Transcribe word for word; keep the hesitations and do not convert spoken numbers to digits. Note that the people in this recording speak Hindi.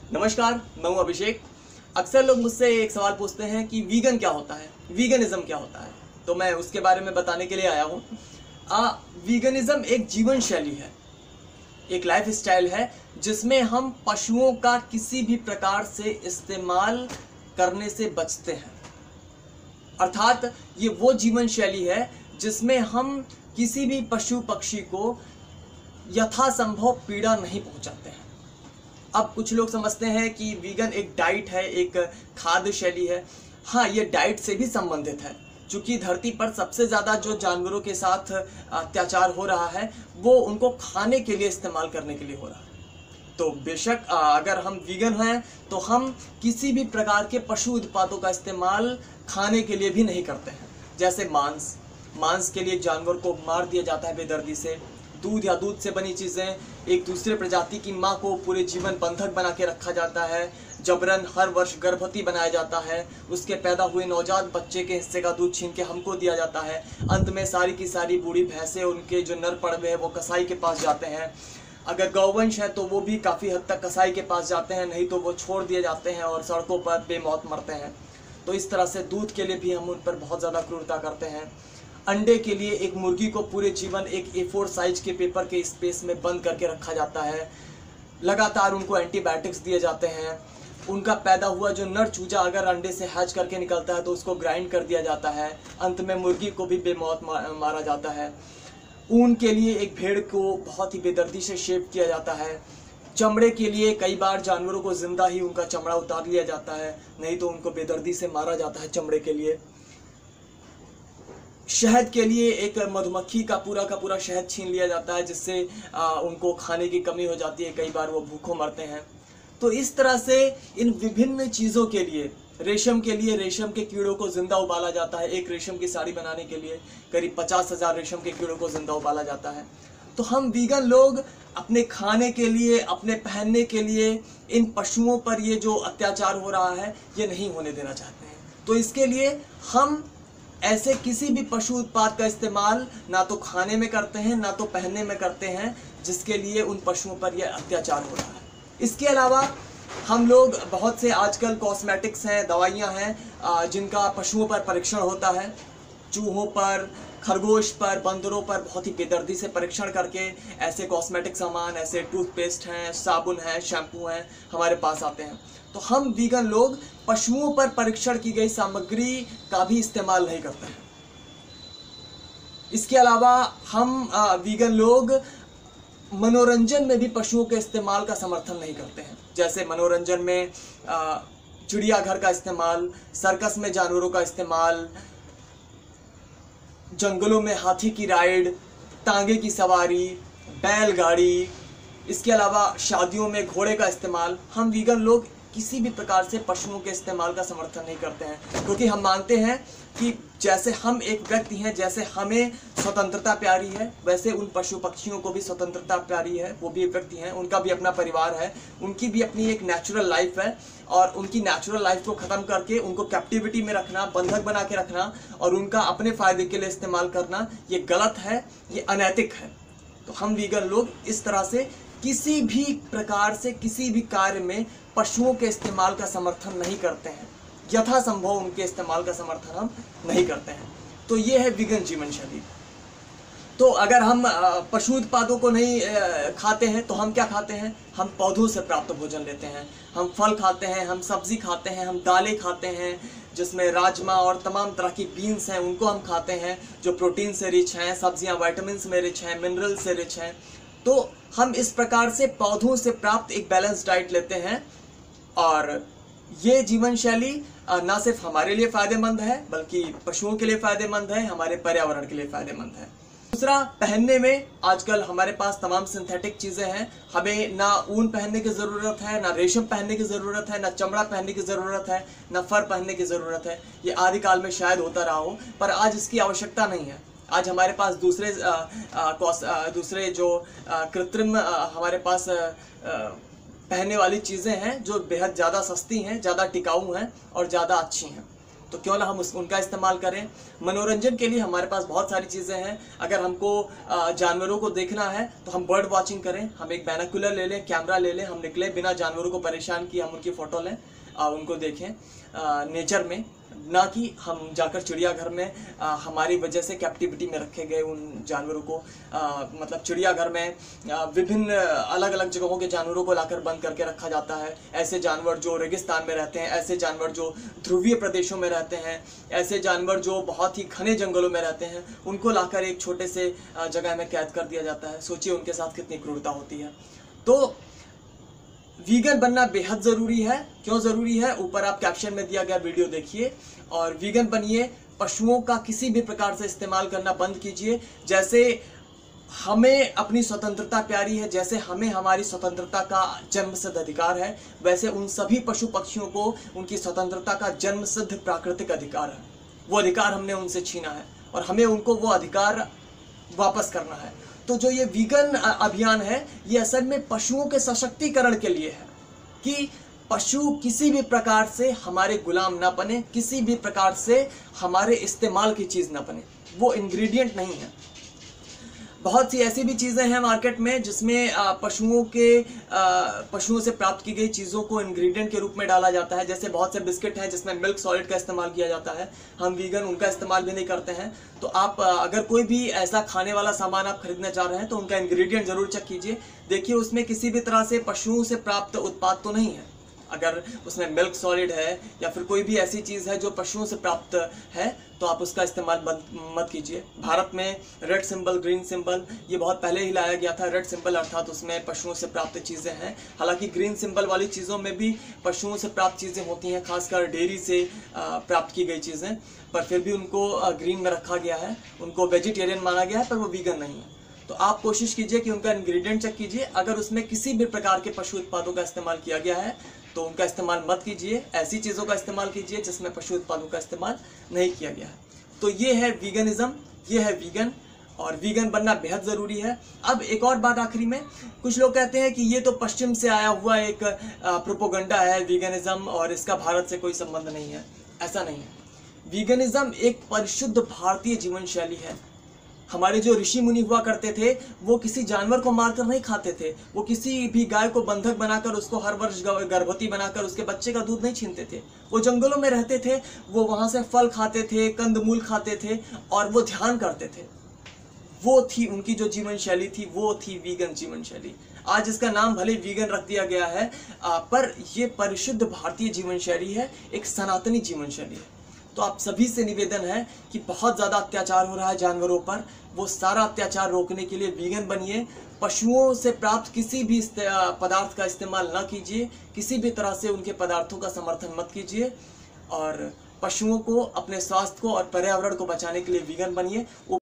नमस्कार, मैं हूं अभिषेक। अक्सर लोग मुझसे एक सवाल पूछते हैं कि वीगन क्या होता है, वीगनिज्म क्या होता है। तो मैं उसके बारे में बताने के लिए आया हूं। आ, वीगनिज्म एक जीवन शैली है, एक लाइफ स्टाइल है जिसमें हम पशुओं का किसी भी प्रकार से इस्तेमाल करने से बचते हैं। अर्थात ये वो जीवन शैली है जिसमें हम किसी भी पशु पक्षी को यथासंभव पीड़ा नहीं पहुंचाते हैं। अब कुछ लोग समझते हैं कि वीगन एक डाइट है, एक खाद्य शैली है। हाँ, ये डाइट से भी संबंधित है, क्योंकि धरती पर सबसे ज़्यादा जो जानवरों के साथ अत्याचार हो रहा है वो उनको खाने के लिए इस्तेमाल करने के लिए हो रहा है। तो बेशक अगर हम वीगन हैं तो हम किसी भी प्रकार के पशु उत्पादों का इस्तेमाल खाने के लिए भी नहीं करते हैं। जैसे मांस मांस के लिए जानवर को मार दिया जाता है बेदर्दी से। दूध या दूध से बनी चीज़ें, एक दूसरे प्रजाति की माँ को पूरे जीवन बंधक बना के रखा जाता है। जबरन हर वर्ष गर्भवती बनाया जाता है। उसके पैदा हुए नवजात बच्चे के हिस्से का दूध छीन के हमको दिया जाता है। अंत में सारी की सारी बूढ़ी भैंसें, उनके जो नर पड़वे हैं वो कसाई के पास जाते हैं। अगर गौवंश है तो वो भी काफ़ी हद तक कसाई के पास जाते हैं, नहीं तो वो छोड़ दिए जाते हैं और सड़कों पर बेमौत मरते हैं। तो इस तरह से दूध के लिए भी हम उन पर बहुत ज़्यादा क्रूरता करते हैं। अंडे के लिए एक मुर्गी को पूरे जीवन एक ए फोर साइज के पेपर के स्पेस में बंद करके रखा जाता है। लगातार उनको एंटीबायोटिक्स दिए जाते हैं। उनका पैदा हुआ जो नर चूजा अगर अंडे से हैच करके निकलता है तो उसको ग्राइंड कर दिया जाता है। अंत में मुर्गी को भी बेमौत मारा जाता है। ऊन के लिए एक भेड़ को बहुत ही बेदर्दी से शेप किया जाता है। चमड़े के लिए कई बार जानवरों को जिंदा ही उनका चमड़ा उतार लिया जाता है, नहीं तो उनको बेदर्दी से मारा जाता है चमड़े के लिए। शहद के लिए एक मधुमक्खी का पूरा का पूरा शहद छीन लिया जाता है, जिससे उनको खाने की कमी हो जाती है। कई बार वो भूखों मरते हैं। तो इस तरह से इन विभिन्न चीज़ों के लिए, रेशम के लिए रेशम के कीड़ों को जिंदा उबाला जाता है। एक रेशम की साड़ी बनाने के लिए करीब पचास हजार रेशम के कीड़ों को जिंदा उबाला जाता है। तो हम वीगन लोग अपने खाने के लिए, अपने पहनने के लिए इन पशुओं पर ये जो अत्याचार हो रहा है ये नहीं होने देना चाहते हैं। तो इसके लिए हम ऐसे किसी भी पशु उत्पाद का इस्तेमाल ना तो खाने में करते हैं ना तो पहनने में करते हैं जिसके लिए उन पशुओं पर यह अत्याचार हो रहा है। इसके अलावा हम लोग बहुत से आजकल कॉस्मेटिक्स हैं, दवाइयां हैं जिनका पशुओं पर परीक्षण होता है। चूहों पर, खरगोश पर, बंदरों पर बहुत ही बेदर्दी से परीक्षण करके ऐसे कॉस्मेटिक सामान, ऐसे टूथपेस्ट हैं, साबुन हैं, शैम्पू हैं हमारे पास आते हैं। तो हम वीगन लोग पशुओं पर परीक्षण की गई सामग्री का भी इस्तेमाल नहीं करते हैं। इसके अलावा हम वीगन लोग मनोरंजन में भी पशुओं के इस्तेमाल का समर्थन नहीं करते हैं। जैसे मनोरंजन में चिड़ियाघर का इस्तेमाल, सर्कस में जानवरों का इस्तेमाल, जंगलों में हाथी की राइड, तांगे की सवारी, बैलगाड़ी, इसके अलावा शादियों में घोड़े का इस्तेमाल, हम वीगन लोग किसी भी प्रकार से पशुओं के इस्तेमाल का समर्थन नहीं करते हैं। क्योंकि हम मानते हैं कि जैसे हम एक व्यक्ति हैं, जैसे हमें स्वतंत्रता प्यारी है, वैसे उन पशु पक्षियों को भी स्वतंत्रता प्यारी है। वो भी एक व्यक्ति हैं, उनका भी अपना परिवार है, उनकी भी अपनी एक नेचुरल लाइफ है। और उनकी नेचुरल लाइफ को ख़त्म करके उनको कैप्टिविटी में रखना, बंधक बना के रखना और उनका अपने फ़ायदे के लिए इस्तेमाल करना, ये गलत है, ये अनैतिक है। तो हम वीगन लोग इस तरह से किसी भी प्रकार से किसी भी कार्य में पशुओं के इस्तेमाल का समर्थन नहीं करते हैं। यथासंभव उनके इस्तेमाल का समर्थन हम नहीं करते हैं। तो ये है वीगन जीवन शैली। तो अगर हम पशु उत्पादों को नहीं खाते हैं तो हम क्या खाते हैं? हम पौधों से प्राप्त भोजन लेते हैं। हम फल खाते हैं, हम सब्जी खाते हैं, हम दालें खाते हैं जिसमें राजमा और तमाम तरह की बीन्स हैं, उनको हम खाते हैं जो प्रोटीन से रिच हैं। सब्जियां विटामिन में रिच हैं, मिनरल से रिच हैं। तो हम इस प्रकार से पौधों से प्राप्त एक बैलेंस डाइट लेते हैं। और ये जीवन शैली ना सिर्फ हमारे लिए फ़ायदेमंद है बल्कि पशुओं के लिए फ़ायदेमंद है, हमारे पर्यावरण के लिए फ़ायदेमंद है। दूसरा, पहनने में आजकल हमारे पास तमाम सिंथेटिक चीज़ें हैं। हमें ना ऊन पहनने की ज़रूरत है, ना रेशम पहनने की ज़रूरत है, ना चमड़ा पहनने की ज़रूरत है, ना फर पहनने की ज़रूरत है। ये आदिकाल में शायद होता रहा हो, पर आज इसकी आवश्यकता नहीं है। आज हमारे पास दूसरे आ, आ, आ, दूसरे जो आ, कृत्रिम आ, हमारे पास आ, आ, पहनने वाली चीज़ें हैं जो बेहद ज़्यादा सस्ती हैं, ज़्यादा टिकाऊ हैं और ज़्यादा अच्छी हैं। तो क्यों ना हम उस उनका इस्तेमाल करें। मनोरंजन के लिए हमारे पास बहुत सारी चीज़ें हैं। अगर हमको जानवरों को देखना है तो हम बर्ड वॉचिंग करें, हम एक बैनोकुलर ले लें, कैमरा ले लें, हम निकले बिना जानवरों को परेशान किए, हम उनकी फ़ोटो लें, उनको देखें नेचर में, ना कि हम जाकर चिड़ियाघर में आ, हमारी वजह से कैप्टिविटी में रखे गए उन जानवरों को, आ, मतलब चिड़ियाघर में आ, विभिन्न अलग अलग जगहों के जानवरों को लाकर बंद करके रखा जाता है। ऐसे जानवर जो रेगिस्तान में रहते हैं, ऐसे जानवर जो ध्रुवीय प्रदेशों में रहते हैं, ऐसे जानवर जो बहुत ही घने जंगलों में रहते हैं, उनको लाकर एक छोटे से जगह में कैद कर दिया जाता है। सोचिए उनके साथ कितनी क्रूरता होती है। तो वीगन बनना बेहद ज़रूरी है। क्यों ज़रूरी है, ऊपर आप कैप्शन में दिया गया वीडियो देखिए और वीगन बनिए। पशुओं का किसी भी प्रकार से इस्तेमाल करना बंद कीजिए। जैसे हमें अपनी स्वतंत्रता प्यारी है, जैसे हमें हमारी स्वतंत्रता का जन्मसिद्ध अधिकार है, वैसे उन सभी पशु पक्षियों को उनकी स्वतंत्रता का जन्मसिद्ध प्राकृतिक अधिकार है। वो अधिकार हमने उनसे छीना है और हमें उनको वो अधिकार वापस करना है। तो जो ये वीगन अभियान है, ये असल में पशुओं के सशक्तिकरण के लिए है कि पशु किसी भी प्रकार से हमारे गुलाम ना बने, किसी भी प्रकार से हमारे इस्तेमाल की चीज़ ना बने। वो इंग्रेडिएंट नहीं है। बहुत सी ऐसी भी चीज़ें हैं मार्केट में जिसमें पशुओं के पशुओं से प्राप्त की गई चीज़ों को इंग्रेडिएंट के रूप में डाला जाता है। जैसे बहुत से बिस्किट हैं जिसमें मिल्क सॉलिड का इस्तेमाल किया जाता है। हम वीगन उनका इस्तेमाल भी नहीं करते हैं। तो आप अगर कोई भी ऐसा खाने वाला सामान आप खरीदना चाह रहे हैं तो उनका इंग्रेडिएंट ज़रूर चेक कीजिए। देखिए उसमें किसी भी तरह से पशुओं से प्राप्त उत्पाद तो नहीं है। अगर उसमें मिल्क सॉलिड है या फिर कोई भी ऐसी चीज़ है जो पशुओं से प्राप्त है तो आप उसका इस्तेमाल मत कीजिए। भारत में रेड सिंबल, ग्रीन सिंबल ये बहुत पहले ही लाया गया था। रेड सिंबल अर्थात उसमें पशुओं से प्राप्त चीज़ें हैं। हालांकि ग्रीन सिंबल वाली चीज़ों में भी पशुओं से प्राप्त चीज़ें होती हैं, खासकर डेयरी से प्राप्त की गई चीज़ें, पर फिर भी उनको ग्रीन में रखा गया है। उनको वेजिटेरियन माना गया है, पर वो वीगन नहीं है। तो आप कोशिश कीजिए कि उनका इंग्रेडिएंट चेक कीजिए। अगर उसमें किसी भी प्रकार के पशु उत्पादों का इस्तेमाल किया गया है तो उनका इस्तेमाल मत कीजिए। ऐसी चीज़ों का इस्तेमाल कीजिए जिसमें पशु उत्पादों का इस्तेमाल नहीं किया गया है। तो ये है वीगनिज्म, ये है वीगन, और वीगन बनना बेहद ज़रूरी है। अब एक और बात आखिरी में, कुछ लोग कहते हैं कि ये तो पश्चिम से आया हुआ एक प्रोपोगंडा है वीगनिज्म और इसका भारत से कोई संबंध नहीं है। ऐसा नहीं है। वीगनिज्म एक परिशुद्ध भारतीय जीवन शैली है। हमारे जो ऋषि मुनि हुआ करते थे वो किसी जानवर को मारकर नहीं खाते थे। वो किसी भी गाय को बंधक बनाकर उसको हर वर्ष गर्भवती बनाकर उसके बच्चे का दूध नहीं छीनते थे। वो जंगलों में रहते थे, वो वहाँ से फल खाते थे, कंदमूल खाते थे और वो ध्यान करते थे। वो थी उनकी जो जीवन शैली थी, वो थी वीगन जीवन शैली। आज इसका नाम भले वीगन रख दिया गया है, पर यह परिशुद्ध भारतीय जीवन शैली है, एक सनातनी जीवन शैली है। तो आप सभी से निवेदन है कि बहुत ज़्यादा अत्याचार हो रहा है जानवरों पर, वो सारा अत्याचार रोकने के लिए वीगन बनिए। पशुओं से प्राप्त किसी भी पदार्थ का इस्तेमाल न कीजिए, किसी भी तरह से उनके पदार्थों का समर्थन मत कीजिए, और पशुओं को, अपने स्वास्थ्य को और पर्यावरण को बचाने के लिए वीगन बनिए।